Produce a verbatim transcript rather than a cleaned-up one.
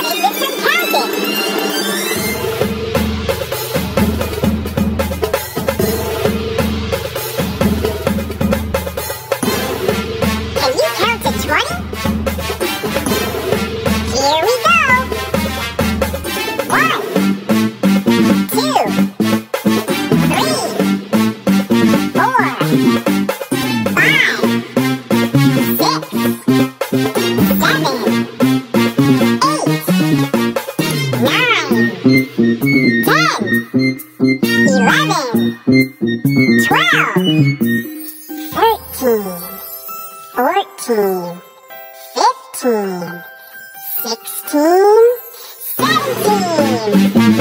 Let's do some counting. Can you count to twenty? Here we go. One, two, three, four, five, six, seven, eight, nine, ten, eleven, twelve, thirteen, fourteen, fifteen, sixteen, seventeen.